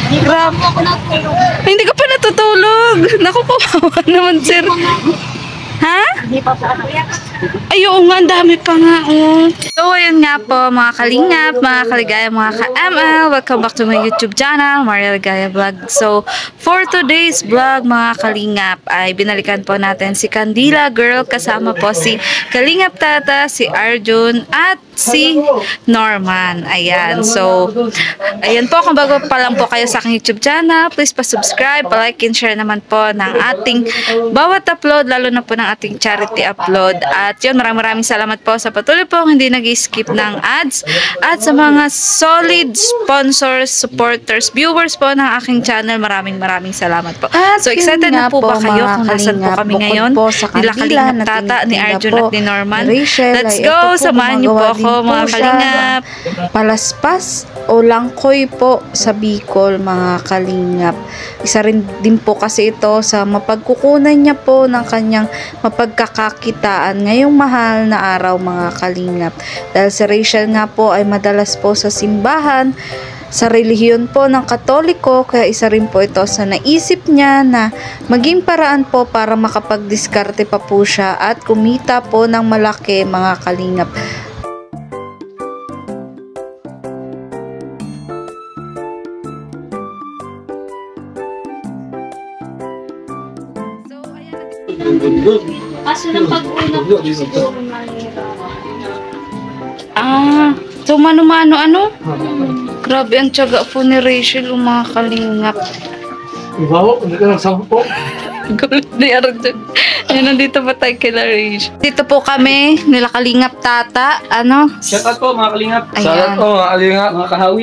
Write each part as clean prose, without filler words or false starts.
Grabe. Hindi ka pa natutulog. Naku, kawawa naman, sir. Ha? Hindi pa po ako. Ay, oo nga, ang dami pa nga. Oh. So, ayun nga po, mga kalingap, mga kaligaya, mga ka-ML. Welcome back to my YouTube channel, Maria Ligaya Vlog. So, for today's vlog, mga kalingap, ay binalikan po natin si Candila Girl. Kasama po si Kalingap Tata, si Arjun, at si Norman. Ayan. So, ayan po, kung bago pa lang po kayo sa aking YouTube channel, please pa-subscribe, pa-like, and share naman po ng ating bawat upload, lalo na po ng ating charity upload. At yun, maraming salamat po sa patuloy po hindi nag-skip ng ads at sa mga solid sponsors, supporters, viewers po ng aking channel. Maraming salamat po. At so, excited na po ba kayo kung nasan po kami ngayon? Nila Kalingap Tata, ni Arjun at ni Norman. Let's go! Samahan niyo po ako, mga kalingap. Palaspas o langkoy po sa Bicol, mga kalingap. Isa rin din po kasi ito sa mapagkukunan niya po ng kanyang mapagkakakitaan ngayong mahal na araw, mga kalingap. Dahil si Rachel nga po ay madalas po sa simbahan, sa relihiyon po ng Katoliko, kaya isa rin po ito sa naisip niya na maging paraan po para makapagdiskarte pa po siya at kumita po ng malaki, mga kalingap. Kaso ng pag-una po siguro So mano-mano ano? Grabe ang tiyaga po ni Rachel, mga kalingap. Ibawa, hindi ka nagsampo. Gulat ni Arjun. Yan, nandito pa tayo kila Rachel. Dito po kami, nila Kalingap Tata. Ano? Shout out po mga kalingap. Ayan. Shout out po mga kalingap, mga kahawi.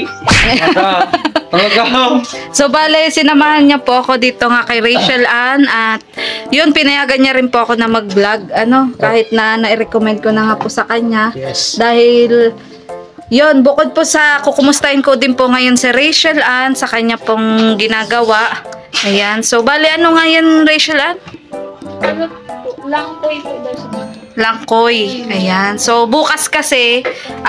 Mga kahaw. So, bale, sinamahan niya po ako dito nga kay Rachel Ann. At yun, pinayagan niya rin po ako na mag-vlog. Ano? Kahit na na-recommend ko na nga po sa kanya. Yes. Dahil yun, bukod po sa kukumustahin ko din po ngayon si Rachel Ann sa kanya pong ginagawa. Ayan. So, bale, ano nga yan, Rachel Ann? Langkoy po daw sa Langkoy. Ayan. So, bukas kasi,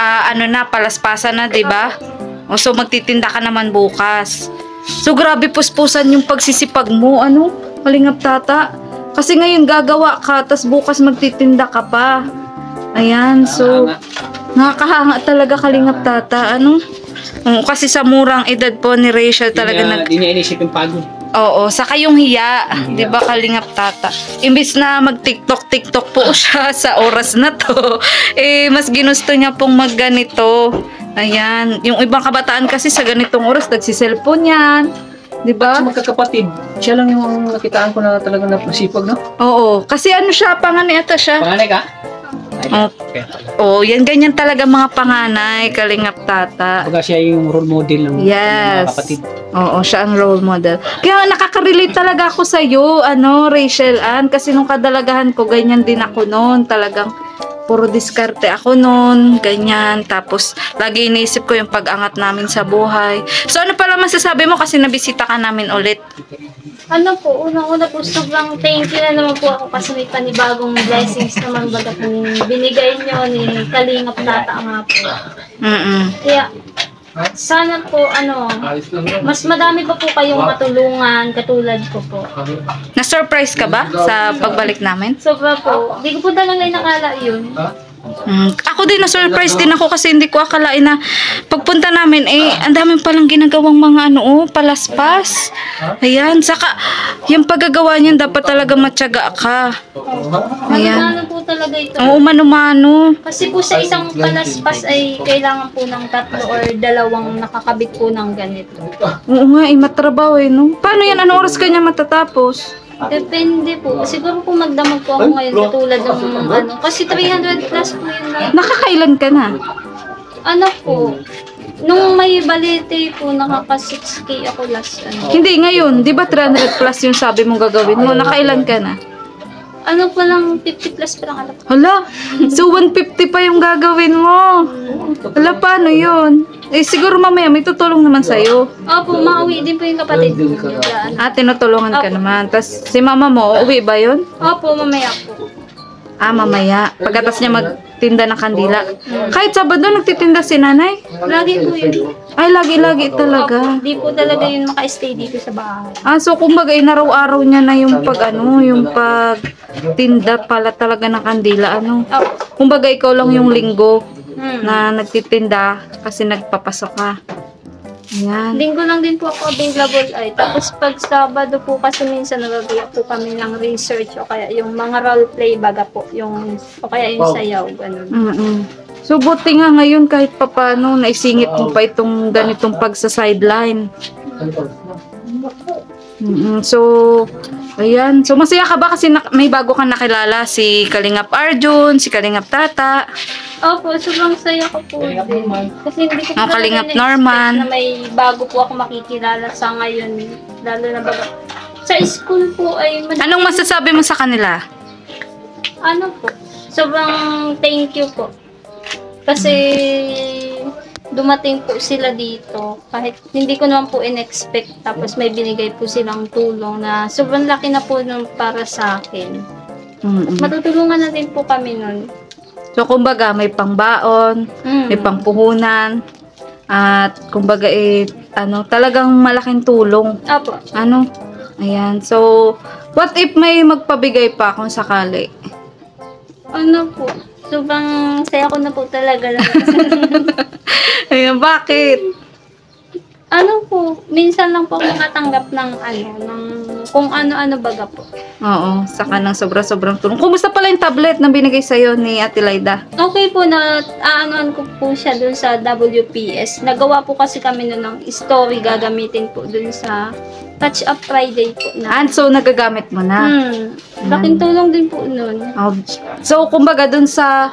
palaspasan na, diba? So, magtitinda ka naman bukas. So, grabe puspusan yung pagsisipag mo, ano? Kalingap Tata. Kasi ngayon gagawa ka, tas bukas magtitinda ka pa. Ayan. So, nakakahanga talaga, Kalingap Tata. Ano? Kasi sa murang edad po ni Rachel talaga Hindi niya inisip yung pagod. Oo, saka yung hiya, 'di ba, Kalingap Tata? Imbis na mag-TikTok po siya sa oras na 'to, mas ginusto niya pong magganito. Ayan, yung ibang kabataan kasi sa ganitong oras nagsi-cellphone 'yan. 'Di ba? Sa magkakapatid, siya lang yung nakitaan ko na talaga nasipag, no? Oo, kasi ano siya, panganay ata siya. Panganay ka? Okay. Oh, yan ganyan talaga mga panganay, Kalingap Tata. Baga siya yung role model ng mga kapatid. Oo, siya ang role model. Kaya nakaka-relate talaga ako sa iyo, Rachel Ann, kasi nung kadalagahan ko ganyan din ako noon, talagang puro diskarte ako noon, ganyan. Tapos lagi iniisip ko yung pag-angat namin sa buhay. So ano pala masasabi mo kasi nabisita ka namin ulit? Ano po, unang-una po, sobrang thank you na naman po ako kasi may panibagong blessings naman baga po binigay nyo ni Kalingap Tata nga po. Kaya, sana po, mas madami pa po kayong matulungan katulad ko po. Na-surprise ka ba sa pagbalik namin? Sobra po, di ko po talaga inakala yun. Ako din na-surprise din ako kasi hindi ko akalain na pagpunta namin ang dami palang ginagawang mga palaspas. Ayan, saka yung paggagawa niyan dapat talaga matyaga ka. Mano-mano po talaga ito. Oo, mano-mano. Kasi po sa isang palaspas ay kailangan po ng 3 or 2 nakakabit po ng ganito. Oo nga, matrabaho no? Paano yan? Anong oras kanya matatapos? Depende po. Siguro po magdamag po ako ngayon katulad ng kasi 300 plus po yun na. Nakakailan ka na? Po, nung may balete po, nakaka 6K ako last Hindi, ngayon. Di ba 300 plus yung sabi mong gagawin mo? Nakailan ka na? Pa lang, 50 plus pa lang alam. Hala, so 150 pa yung gagawin mo. Hala, paano yun? Siguro mamaya may tutulong naman sa'yo. Opo, mauwi din po yung kapatid ko. Tinutulungan ka naman. Tapos si mama mo, uuwi ba yun? Opo, mamaya po. Mamaya. Pagkatas niya nagtitinda ng kandila. Kahit Sabado nagtitinda si nanay? Lagi po yun. Ay, lagi-lagi talaga. Di po talaga yun maka-stay dito sa bahay. So kumbaga, inaraw-araw niya na yung yung pagtinda pala talaga ng kandila, Kumbaga, ikaw lang yung linggo na nagtitinda kasi nagpapasok ka. Yan. Linggo lang din po ako available ay. Tapos pag Sabado po kasi minsan nagagawa po kami ng research o kaya yung mga role play baga po. O kaya yung sayaw. Ganun. So buti nga ngayon kahit papano naisingit mo pa itong ganitong pagsa-sideline. So, ayan. So, masaya ka ba kasi may bago kang nakilala si Kalingap Arjun, si Kalingap Tata? Opo, sobrang saya ko po din. Kasi hindi ko po Kalingap na-expect Norman. na may bago po ako makikilala sa ngayon. Lalo na baga. Sa school po ay... Anong masasabi mo sa kanila? Ano po? Sobrang thank you po. Kasi dumating po sila dito kahit hindi ko naman po in-expect tapos may binigay po silang tulong na sobrang laki na po nun para sa akin. Matutulungan na din po kami nun. So kumbaga may pangbaon, may pangpuhunan at kumbaga talagang malaking tulong. Apo. Ayan. So what if may magpabigay pa kung sakali? Ano po? Sobrang saya ko na po talaga. Ayan, bakit? Ano po, minsan lang po ako nakatanggap ng kung ano-ano baga po. Oo, saka ng sobra-sobrang tulong. Kumusta pala yung tablet na binigay sa'yo ni Ate Laida? Okay po, aanoan ko po siya dun sa WPS. Nagawa po kasi kami nun ng story gagamitin po dun sa Touch Up Friday po na. So nagagamit mo na? Laking tulong din po nun. So, kumbaga dun sa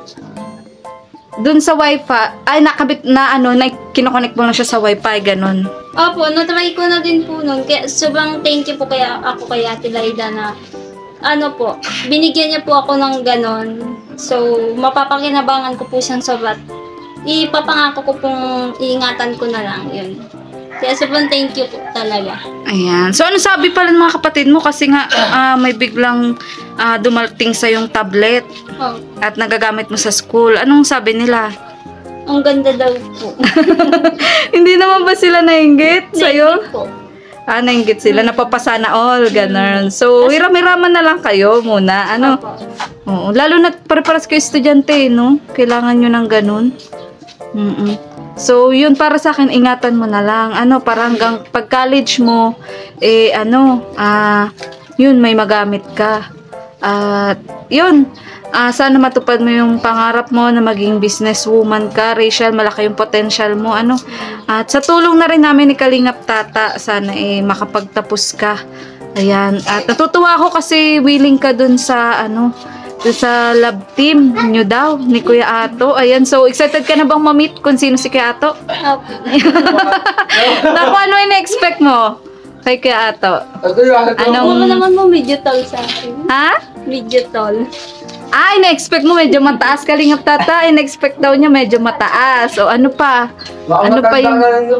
Wi-Fi, ay nakabit na na kinokonek mo lang siya sa Wi-Fi, ganun. Opo, na-try ko na din po nun. Kaya sobrang thank you po kay Ate Laida na binigyan niya po ako ng ganon. So, mapapakinabangan ko po siyang sobat. Ipapangako ko pong iingatan ko na lang yun. Kaya sobrang thank you po talaga. Ayan. So, ano sabi pala ng mga kapatid mo? Kasi nga, may biglang dumating sa yung tablet at nagagamit mo sa school. Anong sabi nila? Ang ganda daw po. Hindi naman ba sila nainggit sa'yo? Nainggit po. Nainggit sila. Napapasana all, ganun. So, hiram-hiraman na lang kayo muna. Oo. Lalo na pare-paras kayo estudyante, no? Kailangan nyo ng ganun. So, yun para sa akin, ingatan mo na lang. Para hanggang pag-college mo, yun, may magamit ka. Yun, sana matupad mo yung pangarap mo na maging businesswoman ka. Rachel, malaki yung potential mo. At sa tulong na rin namin ni Kalingap Tata, sana makapagtapos ka. Ayan. At natutuwa ako kasi willing ka dun sa, sa lab team nyo daw, ni Kuya Ato. Ayan, so excited ka na bang ma-meet kung sino si Kuya Ato? Naku, ano yung na-expect mo kay Kuya Ato? Ano naman mo, medyo tall sa akin. Ha? Medyo tall. Ina-expect mo medyo mataas, Kalingap Tata. Ina-expect daw niya medyo mataas. O ano pa? Ano pa yung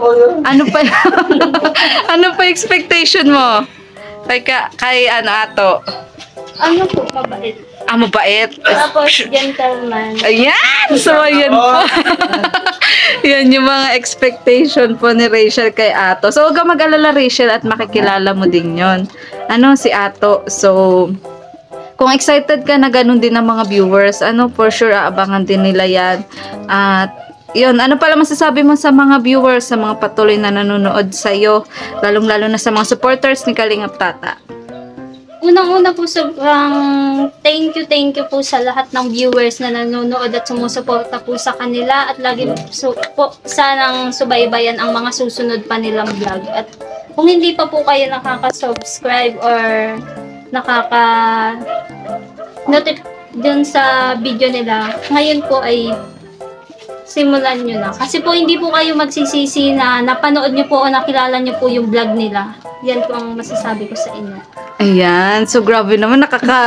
expectation mo? Kay Ato? Ano po, mabait. Mabait. Tapos, gentleman. Ayan! So, ayan po. Yan yung mga expectation po ni Rachel kay Ato. So, huwag ka mag-alala, Rachel, at makikilala mo din yon. Si Ato. So, kung excited ka na ganun din ng mga viewers, for sure, aabangan din nila yan. At, yun, ano pala masasabi mo sa mga viewers, sa mga patuloy na nanonood sa'yo, lalong-lalo na sa mga supporters ni Kalingap Tata? Unang-una po, sobrang thank you po sa lahat ng viewers na nanonood at sumusuporta po sa kanila at lagi po sanang subaybayan ang mga susunod pa nilang vlog. At kung hindi pa po kayo nakaka-subscribe or nakaka-notify dun sa video nila, ngayon po ay simulan nyo na. Kasi po hindi po kayo magsisisi na napanood nyo po o nakilala nyo po yung vlog nila. Yan po ang masasabi ko sa inyo. Ayan. So, grabe naman.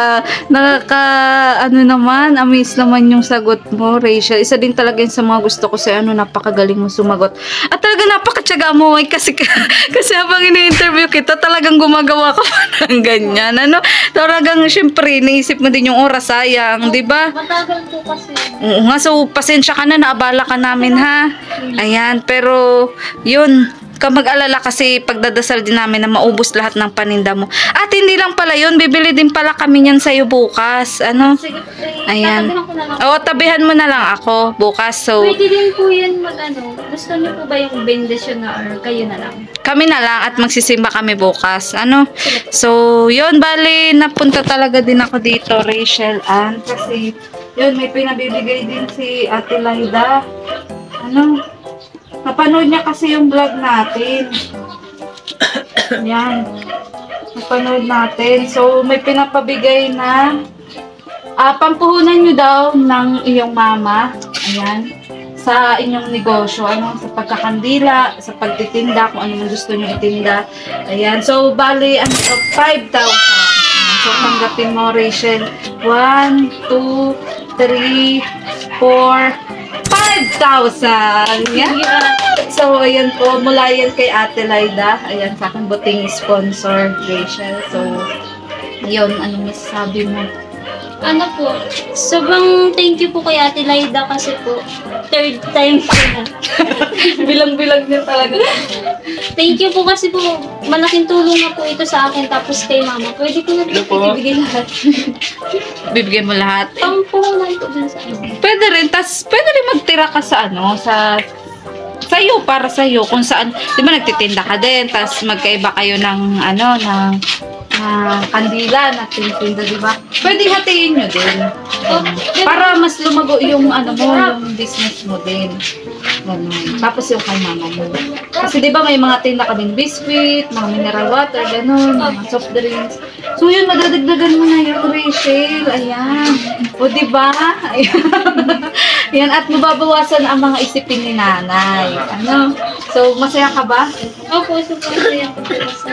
Ano naman, amaze naman yung sagot mo, Rachel. Isa din talaga yun sa mga gusto ko sa napakagaling mo sumagot. At talaga napakatyaga mo, kasi habang ini-interview kita, talagang gumagawa ka pa ng ganyan. Ano? Talagang, syempre, naisip mo din yung oras, sayang, di ba? Matagal po kasi. Oo nga, so, pasensya ka na, naabala ka namin, ha? Ayan, pero, yun, mag-alala kasi pagdadasal din namin na maubos lahat ng paninda mo. At hindi lang pala yun, bibili din pala kami niyan sa'yo bukas. Ano? Sige, Ayan. tatabihan ko na lang. Oo, tabihan mo na lang ako bukas. So, Pwede din po yan gusto niyo po ba yung bendisyon na or kayo na lang? kami na lang at magsisimba kami bukas. Ano? So, yun, bali, napunta talaga din ako dito, Rachel Ann. Kasi, yun, may pinabibigay din si Ate Laida. Ano? Napanood niya kasi yung vlog natin. Yan. Napanood natin. So, may pinapabigay na pampuhunan nyo daw ng iyong mama. Ayan. Sa inyong negosyo. Ano? Sa pagkakandila, sa pagtitinda, kung ano yung gusto nyo itinda. Ayan. So, bali, 5,000. So, tanggapin mo, Rachel. 1, 2, 3, 4, 5,000. Yan. So, ayan po. Mula yan kay Ate Laida. Ayan, sa aking buting sponsor, Rachel. So, yun. Anong masasabi mo? Ano po, sobrang thank you po kay Ate Laida kasi po, 3rd time ko na. Bilang-bilang niya talaga. Thank you po kasi po, malaking tulong na po ito sa akin tapos kay mama. Pwede ko na po ibigay lahat. Bibigyan mo lahat. Pampuhunan po dun sa akin. Pwede rin. Tas, pwede rin magtira ka sa sa'yo, para sa'yo. Kung saan, di ba nagtitinda ka din, tas magkaiba kayo ng kandila na tinitinda, di ba? Pwede hatiin nyo din. Para mas lumago yung yung business mo din. Ganun. Tapos yung kay mama mo. Kasi di ba may mga tinda ka din biscuit, mga mineral water, ganun, mga soft drinks. So yun, madadagdagan mo na yung Rachel. Ayan. O di ba? Ayan, at mababawasan ang mga isipin ni nanay. Ano? So, masaya ka ba? Opo, super masaya po sa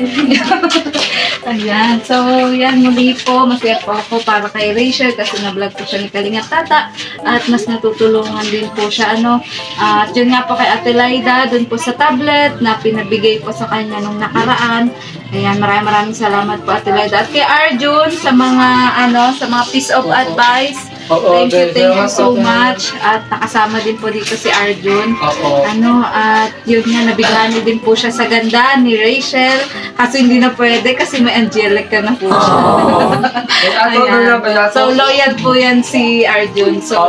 Ayan. So, yan, muli po. Masaya po ako para kay Rachel kasi na-vlog po siya ni Kalingap Tata at mas natutulungan din po siya. At yun nga po kay Ate Laida, dun po sa tablet na pinabigay po sa kanya nung nakaraan. Ayan, maraming salamat po Ate Laida. At kay Arjun sa mga piece of advice. Thank you so much. At nakasama din po dito si Arjun. At yun nga, nabigani din po siya sa ganda ni Rachel. Kasi hindi na pwede kasi may angelic ka na po siya. Ayan. So, loyal po yan si Arjun. So,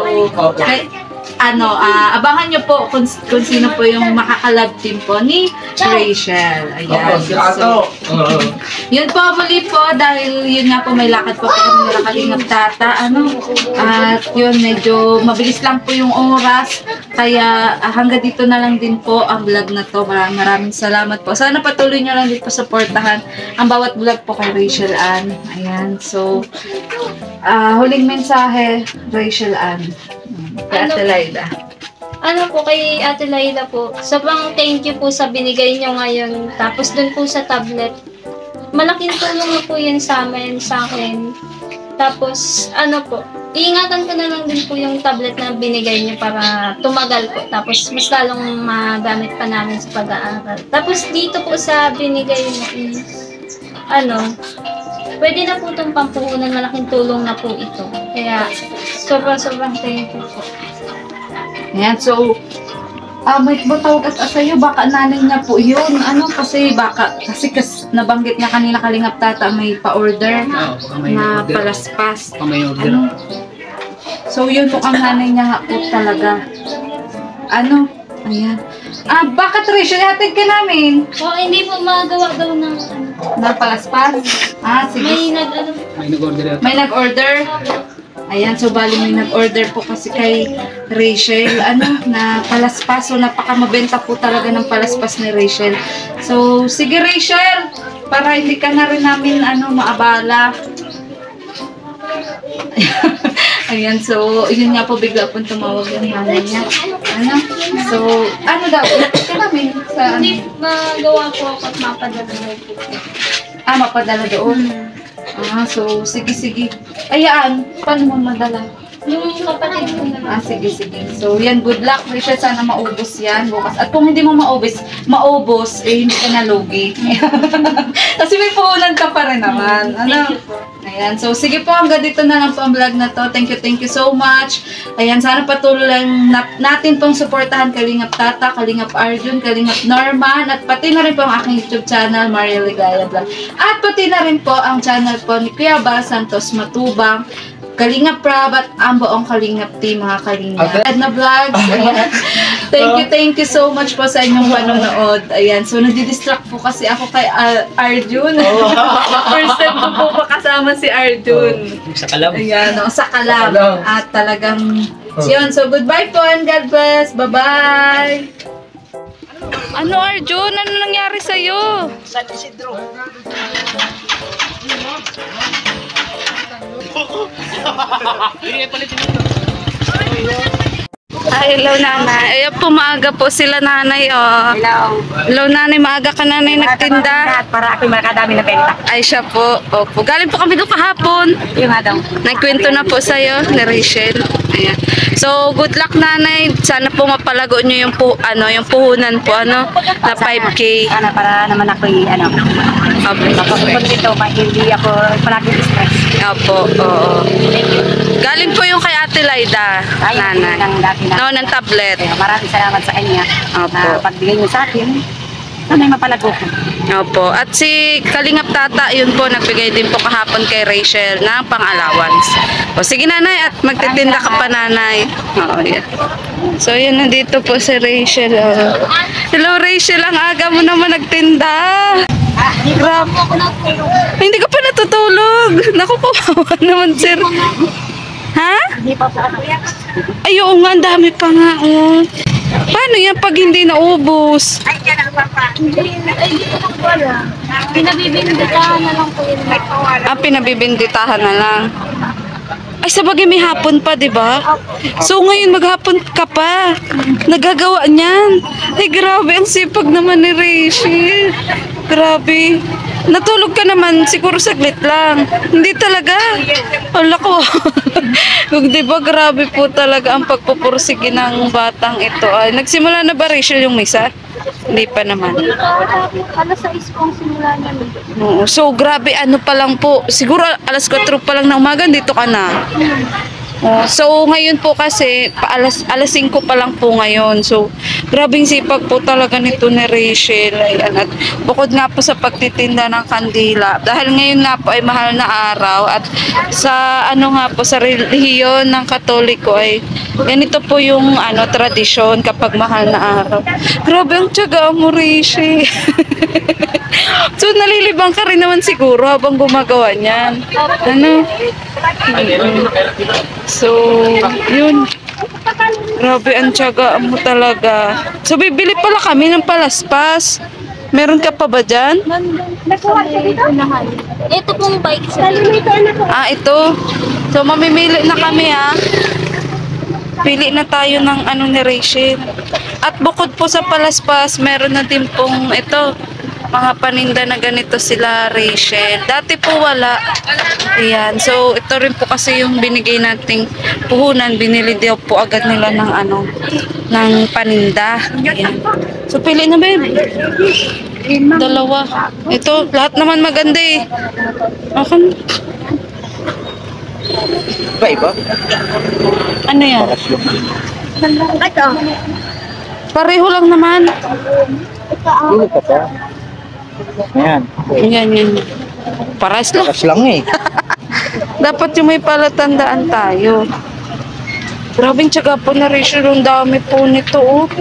abangan nyo po kung sino po yung makakalab team po ni Rachel. Ayan. So, yun po, muli po, dahil yun nga po, may lakad po kami nila Kalingap Tata. At yun, medyo mabilis lang po yung oras. Kaya hanggang dito na lang din po ang vlog na to. Maraming salamat po. Sana patuloy nyo lang din po supportahan ang bawat vlog po kay Rachel Ann. Ayan. So, huling mensahe, Rachel Ann. Kay Ate Laida. Kay Ate Laida po, sobrang thank you po sa binigay nyo ngayon. Tapos dun po sa tablet, malaking tulong na po yun sa akin. Tapos, iingatan ko na lang din po yung tablet na binigay nyo para tumagal po. Tapos, mas lalong magamit pa namin sa pag-aaral. Tapos, dito po sa binigay nyo, pwede na po itong pampuhunan, malaking tulong na po ito. Kaya, sobrang thank you po. Ayan, so, may tawag sa'yo, baka nanay niya po yun. Kasi nabanggit niya kanina Kalingap Tata, may pa-order na palaspas. So, yun po ang nanay niya nga po talaga. Ayan. Bakit Rachel, hatid ka namin? Hindi po magawa daw ng palaspas? Sige. May nag-order? Ayan, so bali may nag-order po kasi kay Rachel, na palaspas. So, napakamabenta po talaga ng palaspas ni Rachel. So, sige Rachel, para hindi ka na rin namin, maabala. Ayan, so, yun nga po, bigla po tumawag yung nanay niya. So, daw, lapit ka namin sa Hindi magawa po ako at mapadala po. Mapadala doon. So, sige. Ayaan, paano mo madala? Yung kapatid ko na. Sige. So, yan, good luck, Rachel. Sana maubos yan bukas. At kung hindi mo maubos, hindi ka nalugi. Kasi may puhunan ka pa rin naman. Ano? Thank you po. Ayan. So, sige po, hanggang dito na lang po ang vlog na to. Thank you so much. Ayan, sana patuloy lang natin pong suportahan Kalingap Tata, Kalingap Arjun, Kalingap Norman, at pati na rin po ang aking YouTube channel, Maria Ligaya Vlog. At pati na rin po ang channel po ni Kuya Bal Santos Matubang, Kalingap Prab at ang buong Kalingap team, mga Kalingap. Edna Vlogs. Ayan. Thank you so much po sa inyong panonood. Ayan. So, nadidistract po kasi ako kay Arjun. First time ko po makasama si Arjun. Sa kalam. Ayan. Sa kalam. At talagang yun. So, goodbye po and God bless. Bye-bye. Ano, Arjun? Ano nangyari sa'yo? San Isidro. Hello, nanay. Ayan po, maaga po sila, nanay. Hello, nanay. Maaga ka, nanay, nagtinda. Para ako makadami na benta. Ay, siya po. Opo. Galing po kami doon kahapon. Yung nga daw. Nagkwento na po sa'yo ni Rachel. Ayan. So, good luck, nanay. Sana po mapalago nyo yung, yung puhunan po, na 5K. Sana para naman ako mapapagod dito, hindi ako palagi stress. Opo, oo. Galing po yung kay Ate Laida, nanay. Ng tablet. Maraming salamat sa kanya. Opo. Na pagbigay niyo sa akin, sana'y mapalago ko. Opo. At si Kalingap Tata, yun po, nagbigay din po kahapon kay Rachel ng pang-allowance. O sige, nanay, at magtitinda ka pa, nanay. Oo, yan. So, yun, nandito po si Rachel. Hello, Rachel. Ang aga mo naman nagtinda. Grabe. Hindi ka pa natutulog. Naku, kawawa naman, sir. Ha? Hindi pa po ako. Ay, oo nga, ang dami pa nga. Paano yan pag hindi naubos? Ay, yan ang papa. Hindi ko wala. Pinabibinditahan na lang po yun. Pinabibinditahan na lang. Ay, sabagay may hapon pa, di ba? So, ngayon maghapon ka pa. Nagagawa niyan. Ay, grabe. Ang sipag naman ni Rachel. Grabe. Natulog ka naman, siguro saglit lang. Hindi talaga. Hala ko. Kung di ba, grabe po talaga ang pagpupursige ng batang ito. Ay, nagsimula na ba, Rachel, yung misa? Hindi pa naman. Alas 6 po ang simula namin. Oo. So, grabe, ano pa lang po. Siguro alas 4 pa lang na umaga, dito ka na. So, ngayon po kasi, alas 5 pa lang po ngayon. So, grabing sipag po talaga nito ni Rachel. Ayan. At bukod nga po sa pagtitinda ng kandila, dahil ngayon nga po ay mahal na araw, at sa sa relihiyon ng Katoliko ay ganito po yung tradisyon kapag mahal na araw. Grabe ang tiyaga mo, Rachel. So, nalilibang ka rin naman siguro habang gumagawa niyan. So, yun. Grabe ang tiyaga mo talaga. So, bibili pala kami ng palaspas. Meron ka pa ba dyan? Nakuha siya dito. Ito pong bike sa Ito. So, mamimili na kami, Pili na tayo ng ni Rachel. At bukod po sa palaspas, meron na din pong ito. Mga paninda na ganito sila, Rachel. Dati po wala. Ayan. So, ito rin po kasi yung binigay nating puhunan. Binili daw po agad nila ng ng paninda. Ayan. So, pili na, babe. Dalawa. Ito, lahat naman maganda eh. Okay. Iba? Ano yan? Ito. Pareho lang naman. Dili pa pa. Ayan. Yan. Paras lang. Lakas lang eh. Dapat yung may palatandaan tayo. Grabing tiyaga po na Rachel. Ang dami po nito.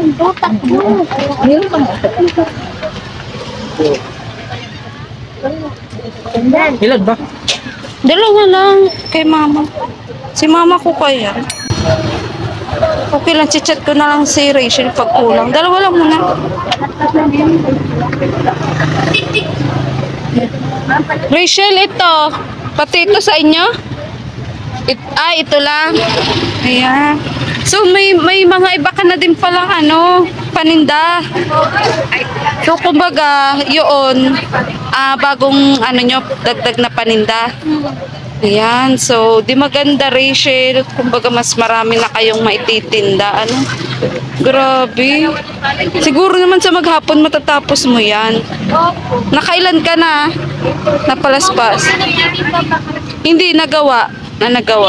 Ilan ba? Dalawa lang. Kay mama. Si mama ko kaya. Okay lang. Chichat ko na lang si Rachel pag kulang. Dalawa lang muna. Rachel, ito. Pati ito sa inyo? Ito lang. Ayan. So, may mga iba ka na din palang paninda. So, kumbaga, yun, bagong ano nyo, dagdag na paninda. Ayan, so di maganda, Rachel. Kumbaga mas marami na kayong maititinda. Ano? Grabe. Siguro naman sa maghapon matatapos mo yan. Nakailan ka na? Napalaspas? Hindi, nagawa. Nagawa.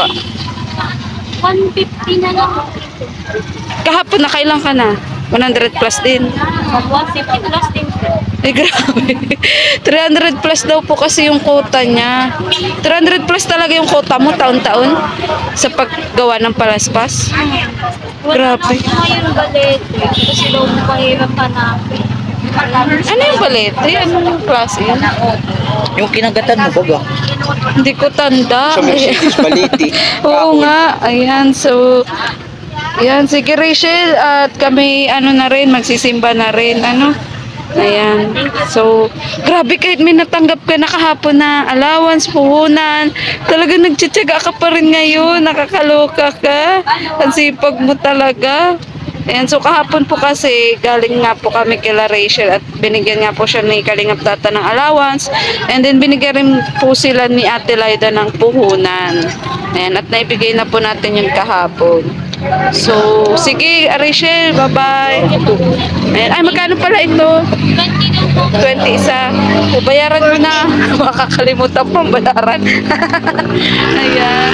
150 na lang. Kahapon, nakailan ka na? 100 plus din. 150 plus din po. Ay, grabe. 300 plus daw po kasi yung quota niya. 300 plus talaga yung quota mo taon-taon sa paggawa ng palaspas. Grabe. Ngayon balete. Kasi daw mahirap hanapin. Ano yung balete? Anong klase yun? Yung kinagatan mo, baga. Hindi ko tanda. Sa Mercedes Balete. Oo nga. Ayan, so... Ayan, sige Rachel. At kami, ano na rin, magsisimba na rin. Ano? Ayan. So, grabe kahit may natanggap ka na kahapon na allowance, puhunan. Talaga nagtsatsaga ka pa rin ngayon. Nakakaloka ka. Ang sipag mo talaga. Ayan, so kahapon po kasi galing nga po kami kila Rachel at binigyan nga po siya ni Kalingap Tata ng allowance. And then binigyan rin po sila ni Ate Laida ng puhunan. Ayan, at naibigay na po natin yun kahapon. So, sige Rachel, bye-bye. Ayan, ay magkano pala ito? 20 isa. So, bayaran mo na. Makakalimutan mo ang bayaran. Ayan.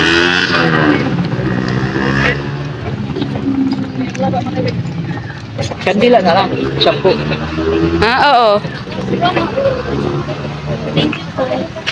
Kandila na lang. 10. Oo. Thank you po.